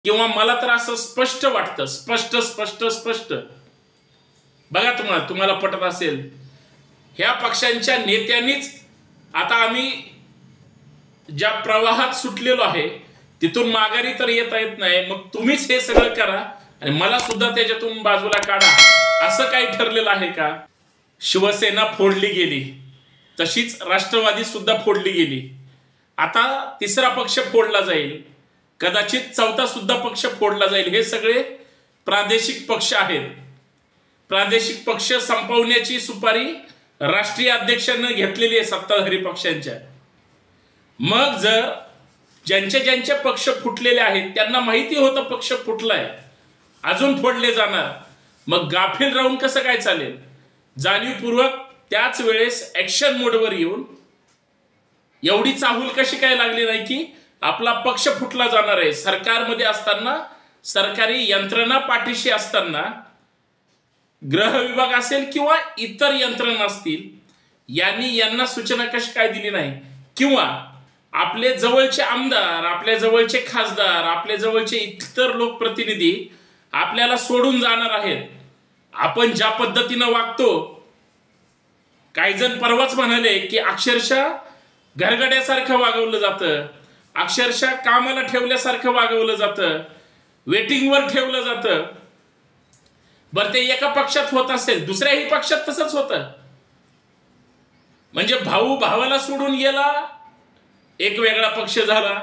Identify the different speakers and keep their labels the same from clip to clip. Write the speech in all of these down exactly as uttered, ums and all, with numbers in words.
Speaker 1: किंवा मला तर असं स्पष्ट वाटतं, स्पष्ट स्पष्ट स्पष्ट बघा, तुम्हाला तुम्हाला पटत असेल, ह्या पक्षांच्या नेत्यांनीच आता आम्ही ज्या प्रवाहात सुटलेलो आहे तिथून माघारी तर येता येत नाही, मग तुम्हीच हे सगळं करा आणि मला सुद्धा त्याच्यातून बाजूला काढा, असं काही ठरलेलं आहे का? शिवसेना फोडली गेली, तशीच राष्ट्रवादी सुद्धा फोडली गेली. आता तिसरा पक्ष फोडला जाईल, कदाचित चौथा सुद्धा पक्ष फोडला जाईल. हे सगळे प्रादेशिक पक्ष आहेत. प्रादेशिक पक्ष संपवण्याची सुपारी राष्ट्रीय अध्यक्षांनी घेतलेली आहे सत्ताधारी पक्षांच्या. मग जर ज्यांचे ज्यांचे पक्ष फुटलेले आहेत त्यांना माहिती होतं पक्ष फुटलाय, अजून फोडले जाणार, मग गाफील राहून कसं काय चालेल? जाणीवपूर्वक त्याच वेळेस ऍक्शन मोडवर येऊन एवढी चाहूल कशी काय लागली नाही की आपला पक्ष फुटला जाणार आहे? सरकारमध्ये असताना, सरकारी यंत्रणा पाठीशी असताना, गृह विभाग असेल किंवा इतर यंत्रणा असतील, यांनी यांना सूचना कशी काय दिली नाही? किंवा आपले जवळचे आमदार, आपल्या जवळचे खासदार, आपल्या जवळचे इतर लोकप्रतिनिधी आपल्याला सोडून जाणार आहेत, आपण ज्या पद्धतीनं वागतो, काही जण परवाच म्हणाले की अक्षरशः घरगड्यासारखं वागवलं जातं, अक्षरशः कामाला ठेवल्यासारखं वागवलं जातं, वेटिंगवर ठेवलं जातं. बरं, ते एका पक्षात होत असेल, दुसऱ्याही पक्षात तसंच होतं. म्हणजे भाऊ भावाला सोडून गेला, एक वेगळा पक्ष झाला.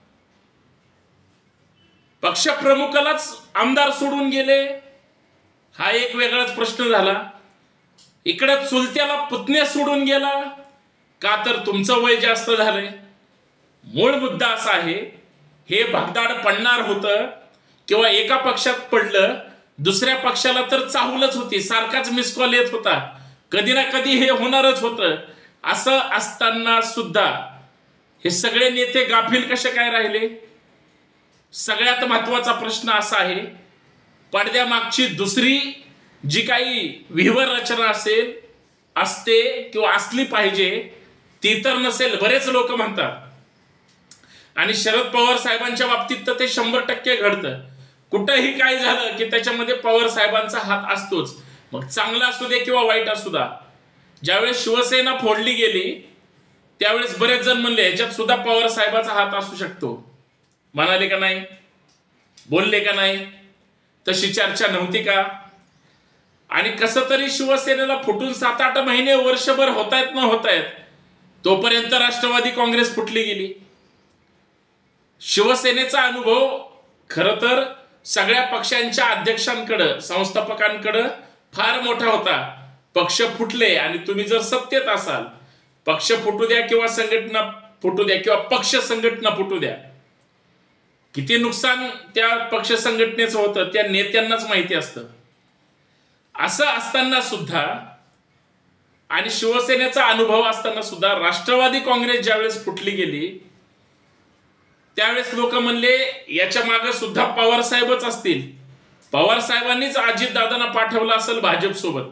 Speaker 1: पक्षप्रमुखालाच आमदार सोडून गेले, हा एक वेगळाच प्रश्न झाला. इकडे चुलत्याला पुतण्या सोडून गेला, का तर तुमचं वय जास्त झालंय. मूळ मुद्दा असा आहे, हे भगदाड पडणार होतं किंवा एका पक्षात पडलं, दुसऱ्या पक्षाला तर चाहूलच होती, सारखाच मिस कॉल येत होता, कधी ना कधी हे होणारच होतं. असं असताना सुद्धा हे सगळे नेते गाफील कसे काय राहिले? सगळ्यात महत्वाचा प्रश्न असा आहे, पडद्यामागची दुसरी जी काही विह्वल रचना असेल, असते किंवा असली पाहिजे, ती तर नसेल, बरेच लोक म्हणतात. आणि शरद पवार साहेबांच्या बाबतीत तर ते शंभर टक्के घडतं. कुठंही काय झालं की त्याच्यामध्ये पवार साहेबांचा हात असतोच, मग चांगला असू दे किंवा वाईट असू द्या. ज्यावेळेस शिवसेना फोडली गेली त्यावेळेस बरेच जण म्हणले ह्याच्यात सुद्धा पवार साहेबांचा हात असू शकतो. म्हणाले का नाही? बोलले का नाही? तशी चर्चा नव्हती का? आणि कसं तरी शिवसेनेला फुटून सात आठ महिने, वर्षभर होतायत न होतायत, तोपर्यंत राष्ट्रवादी काँग्रेस फुटली गेली. शिवसेनेचा अनुभव खरं तर सगळ्या पक्षांच्या अध्यक्षांकडं, संस्थापकांकडं फार मोठा होता. पक्ष फुटले आणि तुम्ही जर सत्तेत असाल, पक्ष फुटू द्या किंवा संघटना फुटू द्या किंवा पक्ष संघटना फुटू द्या, किती नुकसान त्या पक्ष संघटनेचं होतं त्या नेत्यांनाच माहिती असतं. असं असताना सुद्धा आणि शिवसेनेचा अनुभव असताना सुद्धा राष्ट्रवादी काँग्रेस ज्यावेळेस फुटली गेली त्यावेळेस लोक म्हणले याच्या मागे सुद्धा पवार साहेबच असतील. पवार साहेबांनीच अजितदादांना पाठवलं असेल भाजप सोबत.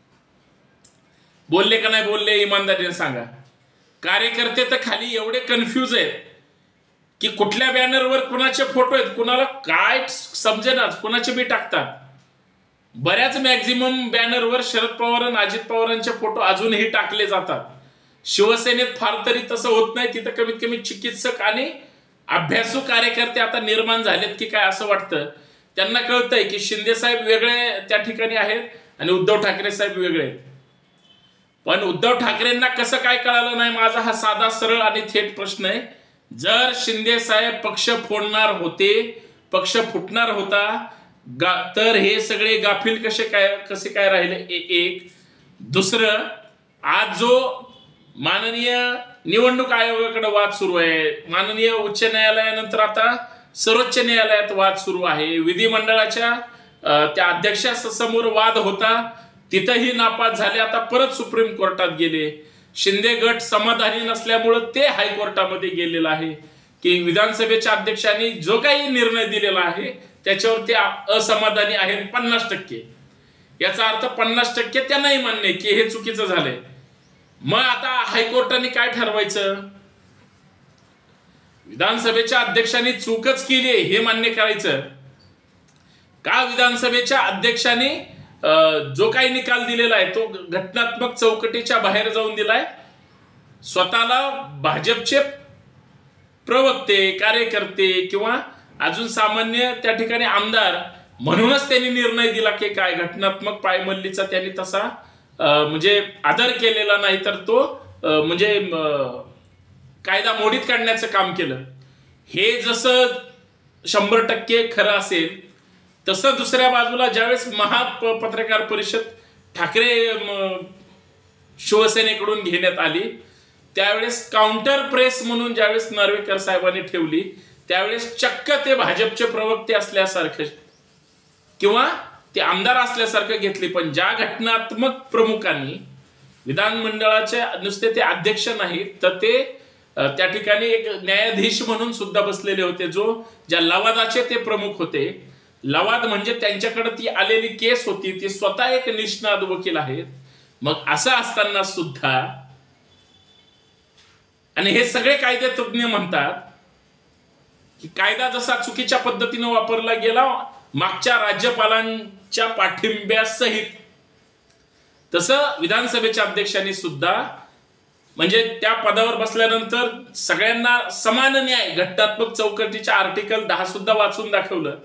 Speaker 1: बोलले का नाही बोलले? इमानदारीने सांगा. कार्यकर्ते तर खाली एवढे कन्फ्यूज आहेत की कुठल्या बॅनरवर कुणाचे फोटो आहेत, कुणाला काय समजेनाच, कुणाचे बी टाकतात. बऱ्याच मॅक्झिमम बॅनरवर शरद पवार आणि अजित पवारांचे फोटो अजूनही टाकले जातात. शिवसेनेत फार तरी तसं होत नाही, तिथं कमीत कमी चिकित्सक आणि अभ्यासू कार्यकर्ते आता निर्माण झालेत की काय असं वाटतं. त्यांना कळतंय की शिंदे साहेब वेगळे त्या ठिकाणी आहेत आणि उद्धव ठाकरे साहेब वेगळे आहेत. पण उद्धव ठाकरेंना कसं काय कळालं नाही, माझा हा साधा सरळ आणि थेट प्रश्न आहे. जर शिंदे साहेब पक्ष फोडणार होते, पक्ष फुटणार होता, तर हे सगळे गाफील कसे काय कसे काय राहिले? एक. दुसरं, आज जो माननीय निवडणूक आयोगाकडे वाद सुरू आहे, माननीय उच्च न्यायालयानंतर आता सर्वोच्च न्यायालयात वाद सुरू आहे, विधिमंडळाच्या त्या अध्यक्षासमोर वाद होता, तिथंही नापास झाले, आता परत सुप्रीम कोर्टात गेले. शिंदे गट समाधानी नसल्यामुळे ते हायकोर्टामध्ये गेलेलं आहे की विधानसभेच्या अध्यक्षांनी जो काही निर्णय दिलेला आहे त्याच्यावर ते असमाधानी आहेत पन्नास टक्के. याचा अर्थ पन्नास टक्के त्यांनाही मान्य आहे की हे चुकीचं झालंय. मग आता हायकोर्टाने काय ठरवायचं? विधानसभेच्या अध्यक्षांनी चूकच केली आहे हे मान्य करायचं का? विधानसभेच्या अध्यक्षांनी जो काही निकाल दिलेला आहे तो घटनात्मक चौकटीच्या बाहेर जाऊन दिलाय. स्वतःला भाजपचे प्रवक्ते, कार्यकर्ते किंवा अजून सामान्य त्या ठिकाणी आमदार म्हणूनच त्यांनी निर्णय दिला की काय घटनात्मक पायमल्लीचा त्यांनी तसा म्हणजे आदर केलेला नाही, तर तो म्हणजे कायदा मोडीत काढण्याचं काम केलं. हे जसं शंभर टक्के खरं असेल तसं दुसऱ्या बाजूला ज्यावेळेस महा पत्रकार परिषद ठाकरे शिवसेनेकडून घेण्यात आली त्यावेळेस काउंटर प्रेस म्हणून ज्यावेळेस नार्वेकर साहेबांनी ठेवली त्यावेळेस चक्क ते भाजपचे प्रवक्ते असल्यासारखं किंवा ते आमदार असल्यासारखं घेतले. पण ज्या घटनात्मक प्रमुखांनी विधानमंडळाचे नुसते ते अध्यक्ष नाहीत तर ते त्या ठिकाणी एक न्यायाधीश म्हणून सुद्धा बसलेले होते, जो ज्या लवादाचे ते प्रमुख होते. लवाद म्हणजे त्यांच्याकडे ती आलेली केस होती, ती स्वतः एक निष्णात वकील आहेत. मग असं असताना सुद्धा आणि हे सगळे कायदे तज्ञ म्हणतात की कायदा जसा चुकीच्या पद्धतीने वापरला गेला मागच्या राज्यपालांच्या पाठिंब्यासहित, तसं विधानसभेच्या अध्यक्षांनी सुद्धा म्हणजे त्या पदावर बसल्यानंतर सगळ्यांना समान न्याय घटनात्मक चौकटीच्या आर्टिकल दहा सुद्धा वाचून दाखवलं,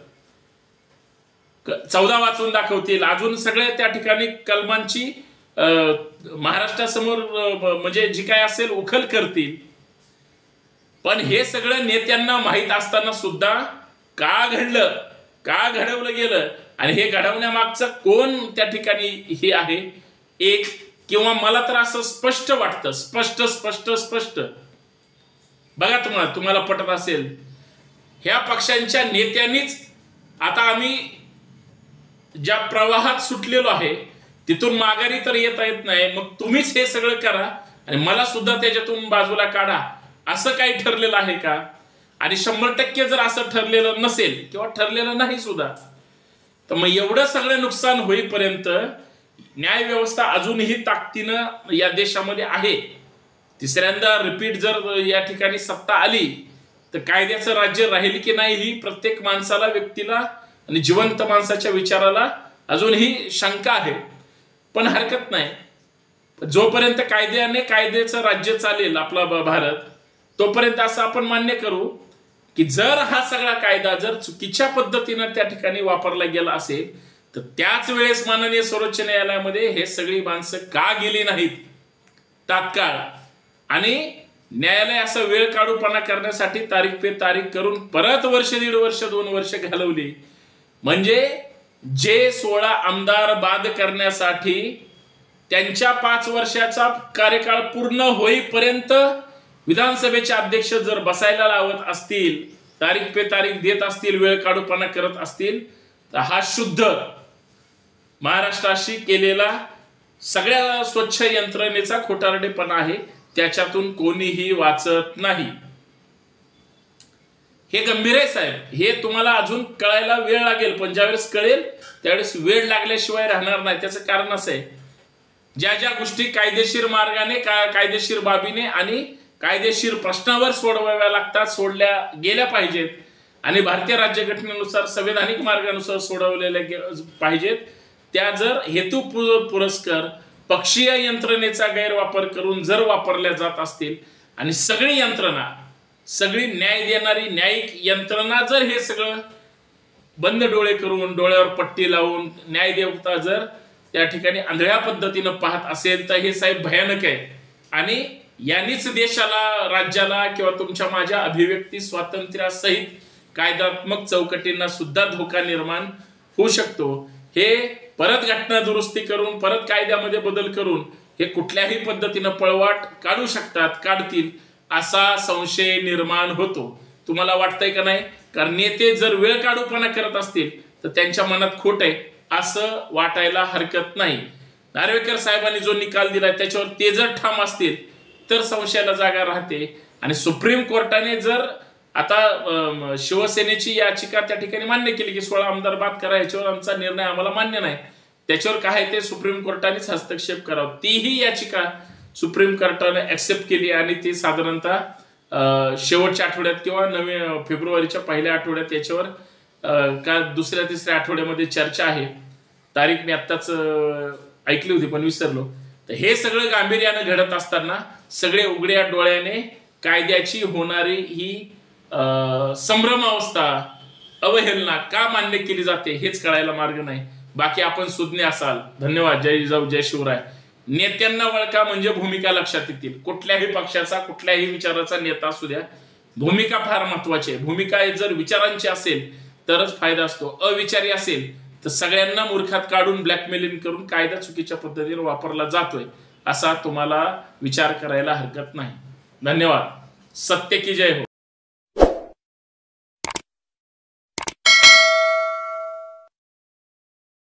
Speaker 1: चौदा वाचून दाखवतील, अजून सगळे त्या ठिकाणी कलमांची महाराष्ट्रासमोर म्हणजे जी काय असेल उखल करतील. पण हे सगळं नेत्यांना माहीत असताना सुद्धा का घडलं, का घडवलं गेलं आणि हे घडवण्यामागचं कोण त्या ठिकाणी हे आहे एक, किंवा मला तर असं स्पष्ट वाटतं, स्पष्ट स्पष्ट स्पष्ट बघा तुम्हाला तुम्हाला पटत असेल, ह्या पक्षांच्या नेत्यांनीच आता आम्ही ज्या प्रवाहात सुटलेलो आहे तिथून माघारी तर येता येत नाही, मग तुम्हीच हे सगळं करा आणि मला सुद्धा त्याच्यातून बाजूला काढा असं काही ठरलेलं आहे का? आणि शंभर टक्के जर असं ठरलेलं नसेल किंवा ठरलेलं नाही सुद्धा तर मग एवढं सगळं नुकसान होईपर्यंत न्याय व्यवस्था अजूनही ताकदीनं या देशामध्ये आहे. तिसऱ्यांदा रिपीट जर या ठिकाणी सत्ता आली तर कायद्याचं राज्य राहील की नाही ही प्रत्येक माणसाला, व्यक्तीला आणि जिवंत माणसाच्या विचाराला अजूनही शंका आहे. पण हरकत नाही, जोपर्यंत कायद्याने कायद्याचं राज्य चालेल आपला भारत तोपर्यंत असं आपण मान्य करू की जर हा सगळा कायदा जर चुकीच्या पद्धतीनं त्या ठिकाणी वापरला गेला असेल तर त्याच वेळेस माननीय सर्वोच्च न्यायालयामध्ये हे सगळी माणसं का गेली नाहीत तात्काळ, आणि न्यायालय असं वेळ काढूपणा करण्यासाठी तारीख पे तारीख करून परत वर्ष दीड वर्ष दोन वर्ष घालवली. म्हणजे जे सोळा आमदार बाद करण्यासाठी त्यांच्या पाच वर्षाचा कार्यकाळ पूर्ण होईपर्यंत विधानसभेचे अध्यक्ष जर बसायला लावत असतील, तारीख पे तारीख देत असतील, वेळ काढूपणा करत असतील तर हा शुद्ध महाराष्ट्राशी केलेला सगळ्या स्वच्छ यंत्रणेचा खोटारडेपणा आहे, त्याच्यातून कोणीही वाचत नाही. हे गंभीर आहे साहेब, हे तुम्हाला अजून कळायला वेळ लागेल, पण ज्यावेळेस कळेल त्यावेळेस वेळ लागल्याशिवाय राहणार नाही. त्याचं कारण असं आहे, ज्या ज्या गोष्टी कायदेशीर मार्गाने कायदेशीर बाबीने आणि कायदेशीर प्रश्नावर सोडवाव्या लागतात, सोडल्या गेल्या पाहिजेत आणि भारतीय राज्यघटनेनुसार संवैधानिक मार्गानुसार सोडवलेल्या पाहिजेत, त्या जर हेतू पुरस्कर पक्षीय यंत्रणेचा गैरवापर करून जर वापरल्या जात असतील आणि सगळी यंत्रणा, सगळी न्याय देणारी न्यायिक यंत्रणा जर हे सगळं बंद डोळे करून, डोळ्यावर पट्टी लावून न्याय देवता जर त्या ठिकाणी आंधळ्या पद्धतीनं पाहत असेल तर हे साहेब भयानक आहे. आणि यांनीच देशाला, राज्याला किंवा तुमच्या माझ्या अभिव्यक्ती स्वातंत्र्यासहित कायदात्मक चौकटींना सुद्धा धोका निर्माण होऊ शकतो. हे परत घटना दुरुस्ती करून, परत कायद्यामध्ये बदल करून हे कुठल्याही पद्धतीनं पळवाट काढू शकतात, काढतील असा संशय निर्माण होतो. तुम्हाला वाटतंय का नाही? कारण नेते जर वेळ काढूपणा करत असतील तर त्यांच्या मनात खोट आहे असं वाटायला हरकत नाही. नार्वेकर साहेबांनी जो निकाल दिलाय त्याच्यावर ते जर ठाम असतील तर संशयाला जागा राहते. आणि सुप्रीम कोर्टाने जर आता शिवसेनेची याचिका त्या ठिकाणी मान्य केली की सोळा आमदार बाद करा, याच्यावर आमचा निर्णय आम्हाला मान्य नाही, त्याच्यावर काय ते सुप्रीम कोर्टानेच हस्तक्षेप करावा, तीही याचिका सुप्रीम कोर्टाने ऍक्सेप्ट केली आणि ती साधारणतः शेवटच्या आठवड्यात किंवा नवे फेब्रुवारीच्या पहिल्या आठवड्यात याच्यावर का दुसऱ्या तिसऱ्या आठवड्यामध्ये चर्चा आहे. तारीख मी आत्ताच ऐकली होती पण विसरलो. तर हे सगळं गांभीर्यानं घडत असताना सगळे उघड्या डोळ्याने कायद्याची होणारी ही संभ्रम अवस्था, अवहेलना का मान्य केली जाते हेच कळायला मार्ग नाही. बाकी आपण सुज्ञ असाल. धन्यवाद. जय जिजाऊ जय शिवराय. नेत्यांना वळका म्हणजे भूमिका लक्षात येतील. कुठल्याही पक्षाचा कुठल्याही विचाराचा नेता असू द्या, भूमिका फार महत्वाची आहे. भूमिका जर विचारांची असेल तरच फायदा असतो. अविचारी असेल तर सगळ्यांना मूर्खात काढून ब्लॅकमेलिंग करून कायदा चुकीच्या पद्धतीने वापरला जातोय असा तुम्हाला विचार करायला हरकत नाही. धन्यवाद. सत्य की जय हो.